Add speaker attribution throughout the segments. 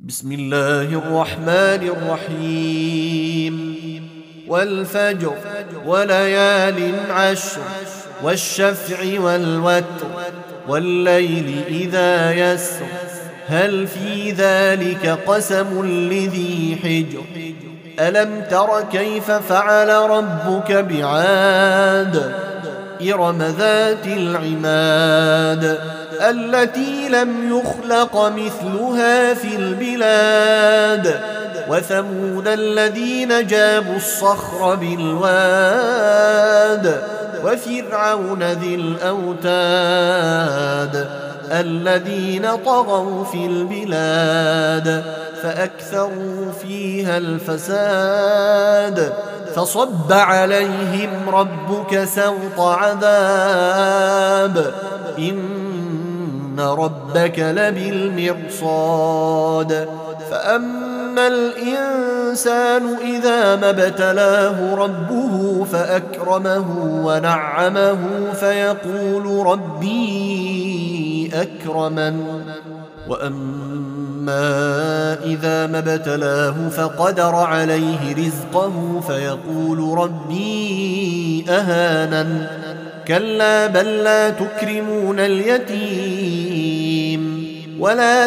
Speaker 1: بسم الله الرحمن الرحيم والفجر وليال عشر والشفع والوتر والليل إذا يسر هل في ذلك قسم لذي حجر ألم تر كيف فعل ربك بعاد إرم ذات العماد التي لم يخلق مثلها في البلاد وثمود الذين جابوا الصخر بالواد وفرعون ذي الأوتاد الذين طغوا في البلاد فأكثروا فيها الفساد فصب عليهم ربك سوط عذاب إن ربك لبالمرصاد فأما الإنسان إذا ما ابتلاه ربه فأكرمه ونعمه فيقول ربي أكرمن وأما إذا ما ابتلاه فقدر عليه رزقه فيقول ربي أهانن كلا بل لا تكرمون اليتيم ولا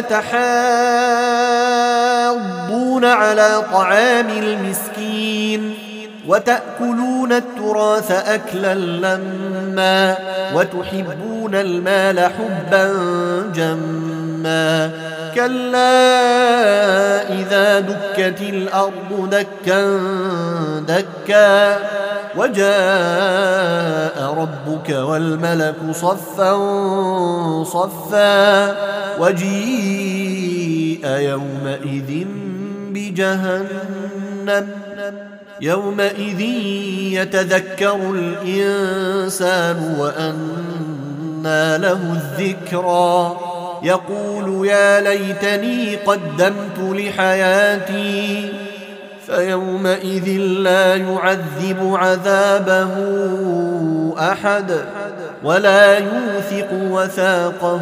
Speaker 1: تحاضون على طعام المسكين وتأكلون التراث أكلا لما وتحبون المال حبا جما كلا إذا دكت الأرض دكا دكا وجاء ربك والملك صفا صفا وجيء يومئذ بجهنم يومئذ يتذكر الإنسان وأنى له الذكرى يقول يا ليتني قدمت لحياتي فيومئذ لا يعذب عذابه أحد ولا يوثق وثاقه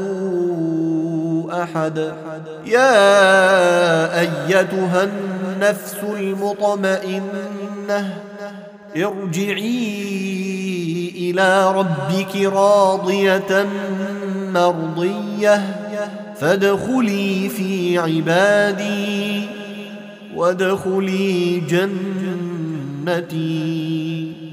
Speaker 1: أحد يا أيتها النفس المطمئنة ارجعي إلى ربك راضية مرضية فادخلي في عبادي وادخلي جنتي.